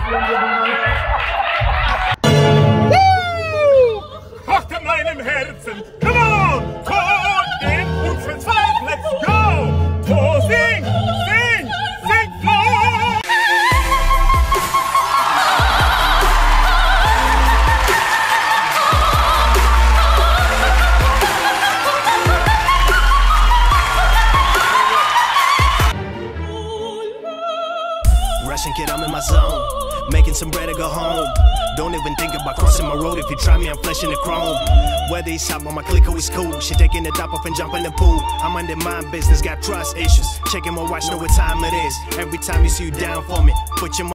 Kocht in meinem Herzen. Come on! Tor in und verzweifelt. Let's go! Tor, sing! Sing! Sing, Tor! Russian kid, I'm in my zone. Making some bread to go home. Don't even think about crossing my road. If you try me, I'm flesh in the chrome. Whether he's hot on my click or he's cool. She taking the top off and jump in the pool. I'm under my business, got trust issues. Checking my watch, know what time it is. Every time you see you down for me, put your